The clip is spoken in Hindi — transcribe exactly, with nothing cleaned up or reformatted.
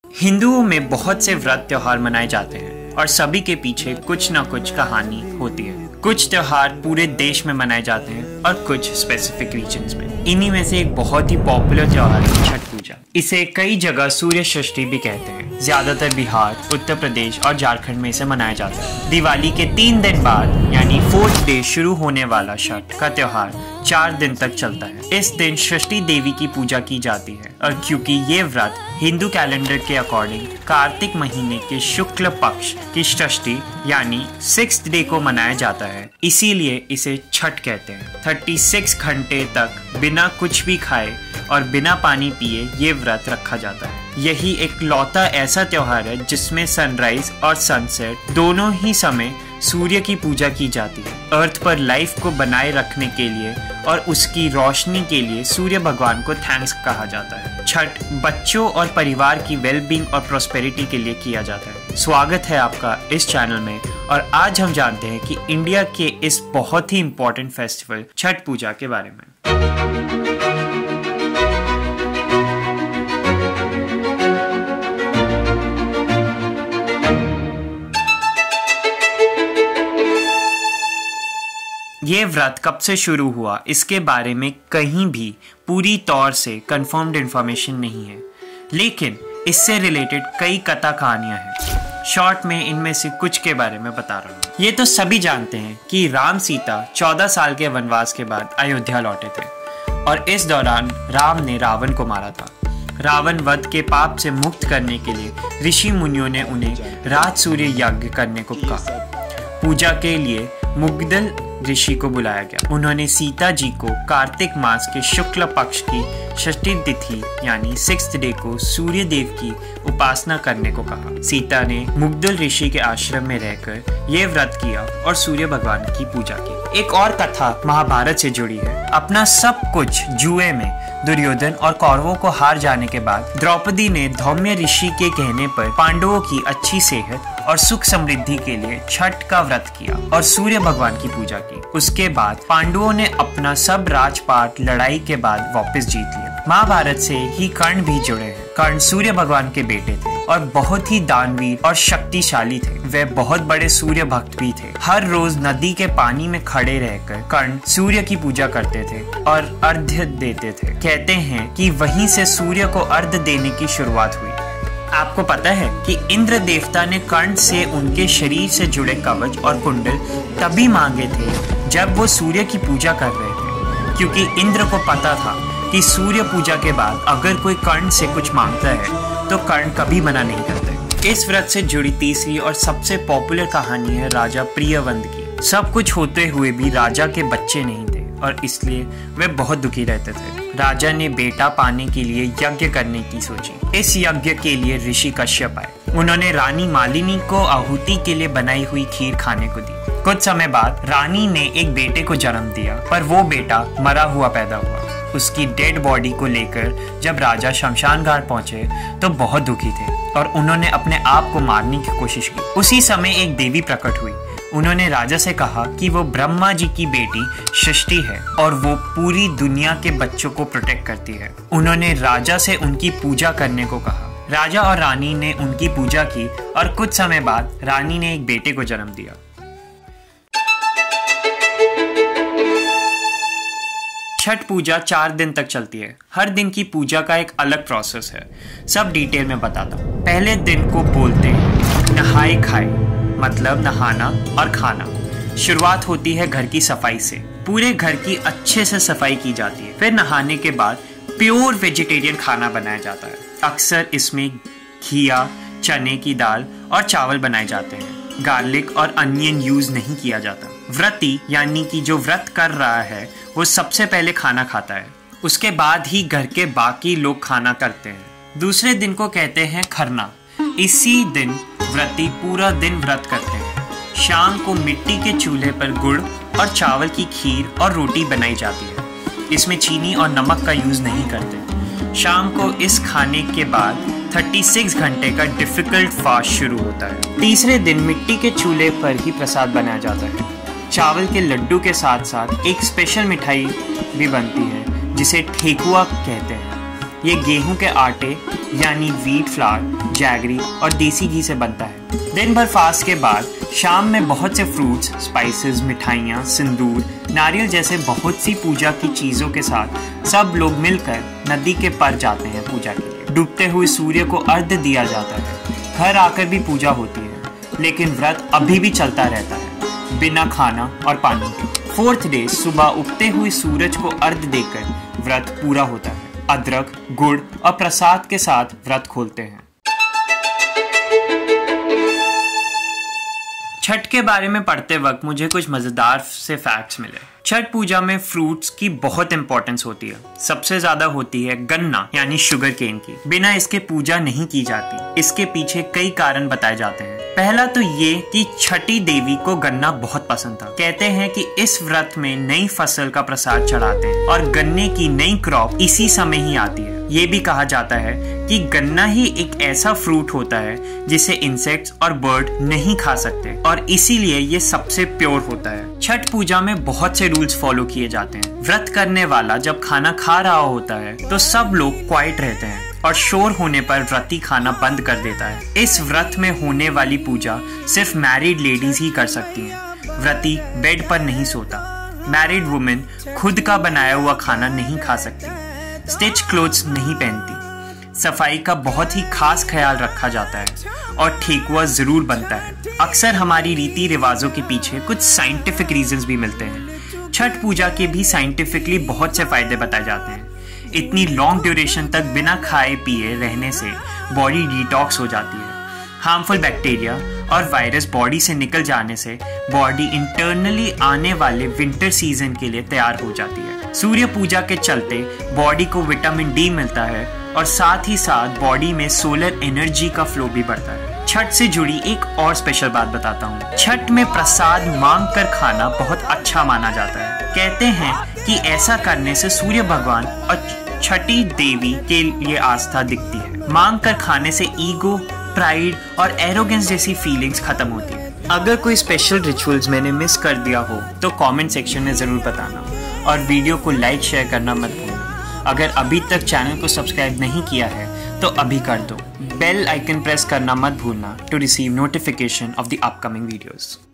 हिंदुओं में बहुत से व्रत त्योहार मनाए जाते हैं और सभी के पीछे कुछ ना कुछ कहानी होती है। कुछ त्योहार पूरे देश में मनाए जाते हैं और कुछ स्पेसिफिक रीजन्स में। इन्हीं में से एक बहुत ही पॉपुलर त्योहार है छठ पूजा। इसे कई जगह सूर्य षष्ठी भी कहते हैं। ज्यादातर बिहार, उत्तर प्रदेश और झारखंड में इसे मनाया जाता है। दिवाली के तीन दिन बाद यानी फोर्थ डे शुरू होने वाला छठ का त्योहार चार दिन तक चलता है। इस दिन षष्ठी देवी की पूजा की जाती है और क्योंकि ये व्रत हिंदू कैलेंडर के अकॉर्डिंग कार्तिक महीने के शुक्ल पक्ष की षष्ठी यानी सिक्स्थ डे को मनाया जाता है, इसीलिए इसे छठ कहते हैं। छत्तीस घंटे तक बिना कुछ भी खाए और बिना पानी पिए ये व्रत रखा जाता है। यही एक लौता ऐसा त्योहार है जिसमें सनराइज और सनसेट दोनों ही समय सूर्य की पूजा की जाती है। अर्थ पर लाइफ को बनाए रखने के लिए और उसकी रोशनी के लिए सूर्य भगवान को थैंक्स कहा जाता है। छठ बच्चों और परिवार की वेलबींग और प्रोस्पेरिटी के लिए किया जाता है। स्वागत है आपका इस चैनल में और आज हम जानते हैं कि इंडिया के इस बहुत ही इम्पोर्टेंट फेस्टिवल छठ पूजा के बारे में। ये व्रत कब से शुरू हुआ इसके बारे में कहीं भी पूरी तौर से कंफर्म्ड इंफॉर्मेशन नहीं है, लेकिन इससे रिलेटेड कई कथा कहानियां हैं। शॉर्ट में इनमें से कुछ के बारे में बता रहा हूँ। ये तो सभी जानते हैं कि राम सीता चौदह साल के वनवास के बाद अयोध्या लौटे थे और इस दौरान राम ने रावण को मारा था। रावण वध के पाप से मुक्त करने के लिए ऋषि मुनियों ने उन्हें राज सूर्य यज्ञ करने को कहा। पूजा के लिए मुग्दल ऋषि को बुलाया गया। उन्होंने सीता जी को कार्तिक मास के शुक्ल पक्ष की षष्ठी तिथि यानी सिक्स्थ डे को सूर्य देव की उपासना करने को कहा। सीता ने मुग्दल ऋषि के आश्रम में रहकर ये व्रत किया और सूर्य भगवान की पूजा की। एक और कथा महाभारत से जुड़ी है। अपना सब कुछ जुए में दुर्योधन और कौरवों को हार जाने के बाद द्रौपदी ने धौम्य ऋषि के कहने पर पांडवों की अच्छी सेहत और सुख समृद्धि के लिए छठ का व्रत किया और सूर्य भगवान की पूजा की। उसके बाद पांडवों ने अपना सब राजपाट लड़ाई के बाद वापस जीत लिया। महाभारत से ही कर्ण भी जुड़े हैं। कर्ण सूर्य भगवान के बेटे थे और बहुत ही दानवीर और शक्तिशाली थे। वे बहुत बड़े सूर्य भक्त भी थे। हर रोज नदी के पानी में खड़े रहकर कर्ण सूर्य की पूजा करते थे और अर्घ्य देते थे। कहते हैं कि वहीं से सूर्य को अर्घ्य देने की शुरुआत हुई। आपको पता है कि इंद्र देवता ने कर्ण से उनके शरीर से जुड़े कवच और कुंडल तभी मांगे थे जब वो सूर्य की पूजा कर रहे थे, क्योंकि इंद्र को पता था कि सूर्य पूजा के बाद अगर कोई कर्ण से कुछ मांगता है तो कर्ण कभी मना नहीं करते। इस व्रत से जुड़ी तीसरी और सबसे पॉपुलर कहानी है राजा प्रियवंत की। सब कुछ होते हुए भी राजा के बच्चे नहीं थे और इसलिए वे बहुत दुखी रहते थे। राजा ने बेटा पाने के लिए यज्ञ करने की सोची। इस यज्ञ के लिए ऋषि कश्यप आए। उन्होंने रानी मालिनी को आहुति के लिए बनाई हुई खीर खाने को दी। कुछ समय बाद रानी ने एक बेटे को जन्म दिया, पर वो बेटा मरा हुआ पैदा हुआ। उसकी डेड बॉडी को लेकर जब राजा शमशान घाट पहुंचे तो बहुत दुखी थे और उन्होंने अपने आप को मारने की कोशिश की। उसी समय एक देवी प्रकट हुई। उन्होंने राजा से कहा कि वो ब्रह्मा जी की बेटी षष्ठी है और वो पूरी दुनिया के बच्चों को प्रोटेक्ट करती है। उन्होंने राजा से उनकी पूजा करने को कहा। राजा और रानी ने उनकी पूजा की और कुछ समय बाद रानी ने एक बेटे को जन्म दिया। छठ पूजा चार दिन तक चलती है। हर दिन की पूजा का एक अलग प्रोसेस है। सब डिटेल में बताता हूँ। पहले दिन को बोलते हैं नहाए खाए, मतलब नहाना और खाना। शुरुआत होती है घर की सफाई से। पूरे घर की अच्छे से सफाई की जाती है। फिर नहाने के बाद प्योर वेजिटेरियन खाना बनाया जाता है। अक्सर इसमें घिया, चने की दाल और चावल बनाए जाते हैं। गार्लिक और अनियन यूज नहीं किया जाता। व्रती यानी कि जो व्रत कर रहा है वो सबसे पहले खाना खाता है, उसके बाद ही घर के बाकी लोग खाना करते हैं। दूसरे दिन को कहते हैं खरना। इसी दिन व्रती पूरा दिन व्रत करते हैं। शाम को मिट्टी के चूल्हे पर गुड़ और चावल की खीर और रोटी बनाई जाती है। इसमें चीनी और नमक का यूज नहीं करते। शाम को इस खाने के बाद छत्तीस घंटे का डिफिकल्ट फास्ट शुरू होता है। तीसरे दिन मिट्टी के चूल्हे पर ही प्रसाद बनाया जाता है। चावल के लड्डू के साथ साथ एक स्पेशल मिठाई भी बनती है जिसे ठेकुआ कहते हैं। ये गेहूं के आटे यानी व्हीट फ्लावर जैगरी और देसी घी से बनता है। दिन भर फास्ट के बाद शाम में बहुत से फ्रूट्स, स्पाइसेस, मिठाइयाँ, सिंदूर, नारियल जैसे बहुत सी पूजा की चीज़ों के साथ सब लोग मिलकर नदी के पर जाते हैं पूजा के लिए। डूबते हुए सूर्य को अर्घ्य दिया जाता है। घर आकर भी पूजा होती है, लेकिन व्रत अभी भी चलता रहता है बिना खाना और पानी के। फोर्थ डे सुबह उगते हुए सूरज को अर्घ्य देकर व्रत पूरा होता है। अदरक, गुड़ और प्रसाद के साथ व्रत खोलते हैं। छठ के बारे में पढ़ते वक्त मुझे कुछ मजेदार से फैक्ट्स मिले। छठ पूजा में फ्रूट्स की बहुत इंपॉर्टेंस होती है। सबसे ज्यादा होती है गन्ना यानी शुगर केन की। बिना इसके पूजा नहीं की जाती। इसके पीछे कई कारण बताए जाते हैं। पहला तो ये कि छठी देवी को गन्ना बहुत पसंद था। कहते हैं कि इस व्रत में नई फसल का प्रसाद चढ़ाते हैं और गन्ने की नई क्रॉप इसी समय ही आती है। ये भी कहा जाता है कि गन्ना ही एक ऐसा फ्रूट होता है जिसे इंसेक्ट्स और बर्ड नहीं खा सकते और इसीलिए ये सबसे प्योर होता है। छठ पूजा में बहुत से रूल्स फॉलो किए जाते हैं। व्रत करने वाला जब खाना खा रहा होता है तो सब लोग क्वाइट रहते हैं और शोर होने पर व्रती खाना बंद कर देता है। इस व्रत में होने वाली पूजा सिर्फ मैरिड लेडीज ही कर सकती हैं। व्रती बेड पर नहीं सोता। मैरिड वुमेन खुद का बनाया हुआ खाना नहीं खा सकती। स्टिच क्लोथ्स नहीं पहनती। सफाई का बहुत ही खास ख्याल रखा जाता है और ठेकुआ जरूर बनता है। अक्सर हमारी रीति रिवाजों के पीछे कुछ साइंटिफिक रीजंस भी मिलते हैं। छठ पूजा के भी साइंटिफिकली बहुत से फायदे बताए जाते हैं। इतनी लॉन्ग ड्यूरेशन तक बिना खाए पिए रहने से बॉडी डिटॉक्स हो जाती है। हार्मफुल बैक्टीरिया और वायरस बॉडी से निकल जाने से बॉडी इंटरनली आने वाले विंटर सीजन के लिए तैयार हो जाती है। सूर्य पूजा के चलते बॉडी को विटामिन डी मिलता है और साथ ही साथ बॉडी में सोलर एनर्जी का फ्लो भी बढ़ता है। छठ से जुड़ी एक और स्पेशल बात बताता हूँ। छठ में प्रसाद मांग कर खाना बहुत अच्छा माना जाता है। कहते हैं कि ऐसा करने से सूर्य भगवान और छठी देवी के लिए आस्था दिखती है। मांग कर खाने से ईगो, प्राइड और एरोगेंस जैसी फीलिंग्स खत्म होती है। अगर कोई स्पेशल रिचुअल्स मैंने मिस कर दिया हो तो कमेंट सेक्शन में जरूर बताना और वीडियो को लाइक शेयर करना मत भूलना। अगर अभी तक चैनल को सब्सक्राइब नहीं किया है तो अभी कर दो। बेल आइकन प्रेस करना मत भूलना to receive notification of the upcoming videos.